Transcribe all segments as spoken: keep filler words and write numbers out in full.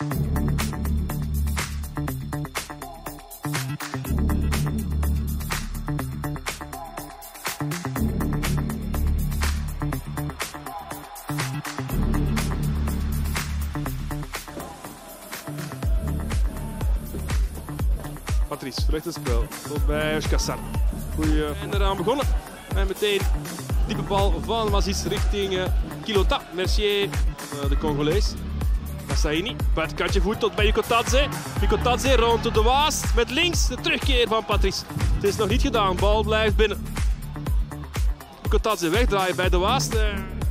Patrice, verricht het spel. Tot bij Euskasar. Goeie en eraan begonnen. En meteen diepe bal van Mazis richting uh, Kilota. Mercier, uh, de Congolees. Kassaini, buitenkantje voet tot bij Yukotadze. Yukotadze rond de Waas met links de terugkeer van Patrice. Het is nog niet gedaan, bal blijft binnen. Yukotadze wegdraaien bij de Waas. Uh,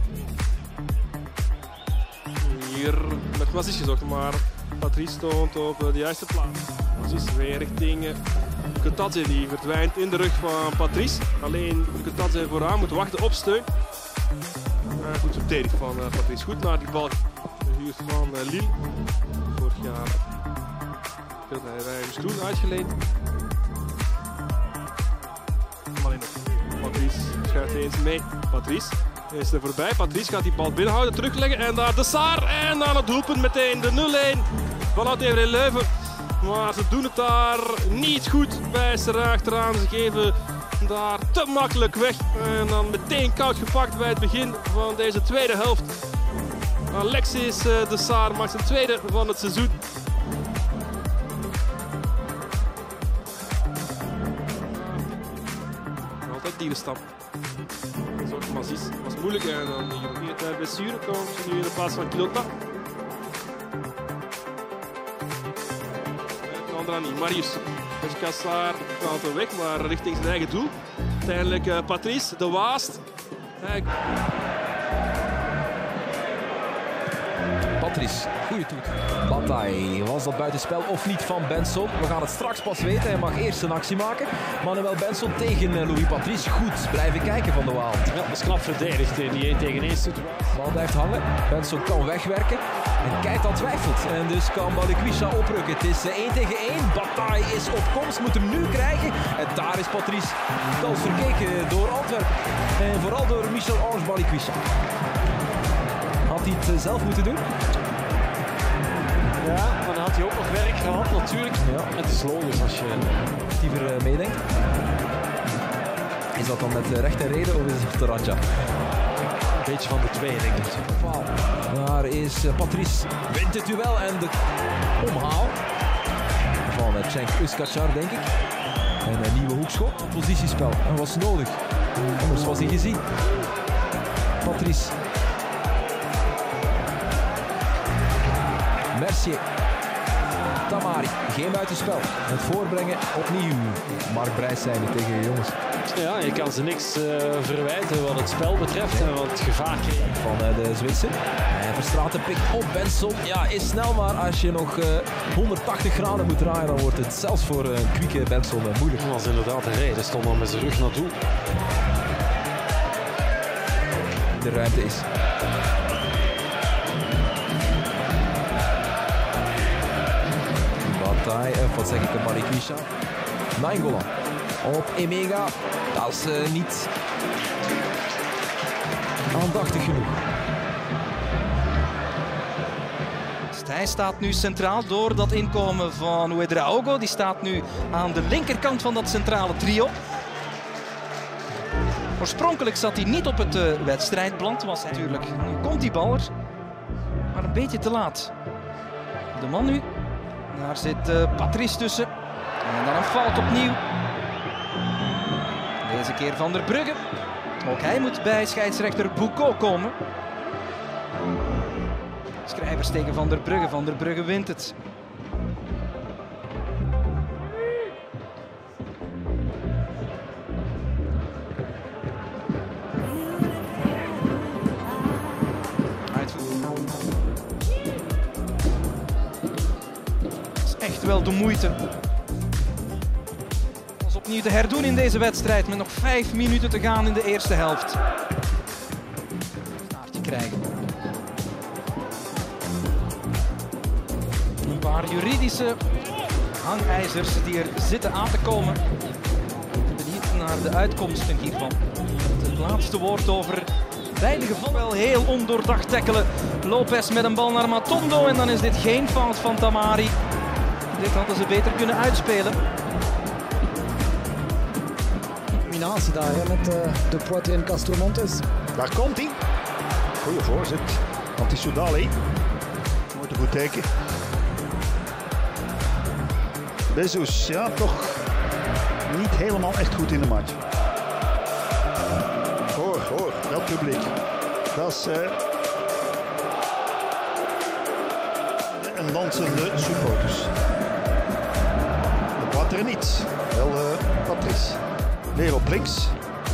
hier met Mazis gezocht, maar Patrice stond op de juiste plaats. Mazis weer richting Yukotadze, die verdwijnt in de rug van Patrice. Alleen Yukotadze vooraan moet wachten op steun. Uh, goed verdedigd van uh, Patrice. Goed naar die bal gehuurd van uh, Lille. Vorig jaar speelde hij bij Stoen uitgeleend. Maar Patrice schuift eens mee. Patrice is er voorbij. Patrice gaat die bal binnenhouden, terugleggen en daar de Saar. En aan het doelpunt meteen de nul-een van A T V Leuven. Maar ze doen het daar niet goed bij Serrain achteraan. Ze geven daar te makkelijk weg. En dan meteen koud gepakt bij het begin van deze tweede helft. Alexis de Saar maakt zijn tweede van het seizoen. Altijd dierenstam. Zorg Mazis was moeilijk en dan hier weer de blessure komt nu in de plaats van Kilota. Andrani, Marius. Euskasar gaat er weg, maar richting zijn eigen doel. Uiteindelijk uh, Patrice, de Waast. Kijk. Patrice, goede toet. Bataille, was dat buitenspel of niet van Benson? We gaan het straks pas weten. Hij mag eerst een actie maken. Manuel Benson tegen Louis Patrice. Goed, blijven kijken van de Waal. Ja, dat is knap verdedigd in die één tegen één situatie. De bal blijft hangen. Benson kan wegwerken. En Keita twijfelt. En dus kan Balikwisha oprukken. Het is één tegen één. Bataille is op komst. Moet hem nu krijgen. En daar is Patrice. Kans verkeken door Antwerpen. En vooral door Michel-Ange Balikwisha. Had hij het zelf moeten doen? Ja, maar dan had hij ook nog werk gehad natuurlijk. Ja. Het is logisch als je actiever uh, meedenkt. Is dat dan met uh, recht en reden of is het de Radja? Een beetje van de twee, denk ik. Daar is uh, Patrice. Wint het duel en de omhaal van uh, Cenk Özkacar, denk ik. En een nieuwe hoekschop. Positiespel. Dat was nodig. Anders was hij gezien. Patrice. Mercier. Tamari. Geen buitenspel. Het voorbrengen opnieuw. Mark Brijs zijn er tegen de jongens. Ja, je kan ze niks uh, verwijten wat het spel betreft en wat het gevaar creëert. Van uh, de Zwitser. En Verstraeten pikt op Benson. Ja, is snel, maar als je nog uh, honderdtachtig graden moet draaien, dan wordt het zelfs voor een uh, kwieke Benson uh, moeilijk. Dat was inderdaad een reden. Stond dan met zijn rug naar doel. De ruimte is. Bataille, uh, wat zeg ik, een Balikwisha. Nainggolan. Op Emega. Dat is uh, niet aandachtig genoeg. Hij staat nu centraal door dat inkomen van Ouedraogo. Die staat nu aan de linkerkant van dat centrale trio. Oorspronkelijk zat hij niet op het uh, wedstrijdplan. Was hij natuurlijk. Nu komt die bal er, maar een beetje te laat. De man nu. Daar zit uh, Patrice tussen. En dan een fout opnieuw. Deze keer Van der Brugge. Ook hij moet bij scheidsrechter Boucaud komen. Schrijvers tegen Van der Brugge. Van der Brugge wint het. Het is echt wel de moeite. Om opnieuw te herdoen in deze wedstrijd met nog vijf minuten te gaan in de eerste helft. Staartje krijgen. Een paar juridische hangijzers die er zitten aan te komen. Benieuwd naar de uitkomsten hiervan. Het laatste woord over beide gevallen wel heel ondoordacht tackelen Lopez met een bal naar Matondo en dan is dit geen fout van Tamari. Dit hadden ze beter kunnen uitspelen. Combinatie daar hè, met uh, De Poitre en Castromontes. Daar komt hij. Goeie voorzet. Anti-Soudali. Moet een goed teken. Bezos, ja, toch niet helemaal echt goed in de match. Hoor, hoor, dat publiek. Dat is uh, een dansende supporters. De Poitre niet. Wel uh, Patrice. Weer op links.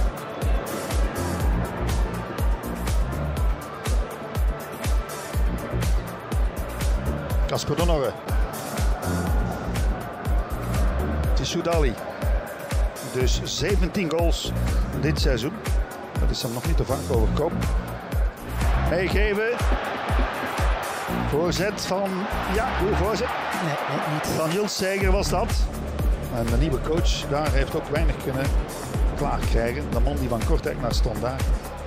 Casper de Norre. Soudali. Dus zeventien goals dit seizoen. Dat is hem nog niet te vaak overkomen. Meegeven. Voorzet van... Ja, goede voorzet. Nee, nee, niet. Van Niels Seger was dat. En de nieuwe coach daar heeft ook weinig kunnen klaarkrijgen. De man die van Kortrijk naar stond daar.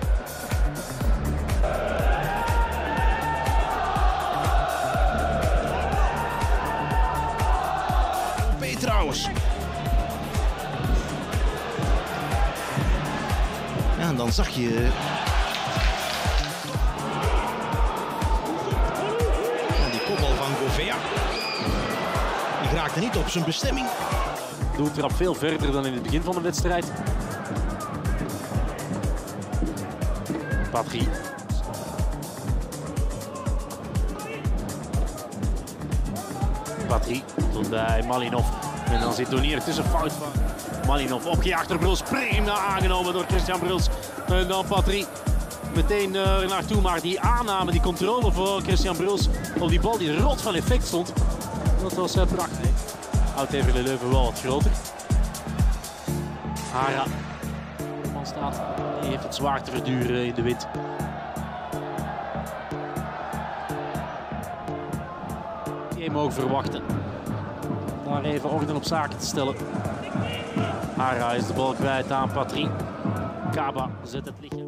Trouwens. Ja, en dan zag je. Ja, die kopbal van Govea. Die raakte niet op zijn bestemming. Doeltrap veel verder dan in het begin van de wedstrijd. Patry. Patry tot bij Malinov. En dan zit Donier tussen fout van Malinov. Opgejaagd door Bruls. Prima aangenomen door Christian Bruls. En dan Patry meteen uh, er naartoe. Maar die aanname, die controle voor Christian Bruls op die bal die rot van effect stond. Dat was uh, prachtig. Oud-Heverlee Leuven wel wat groter. Hara. De man staat. Die heeft het zwaar te verduren in de wind. Die mogen verwachten. Daar even orde op zaken te stellen. Hara is de bal kwijt aan Patry. Kaba zet het lichtje.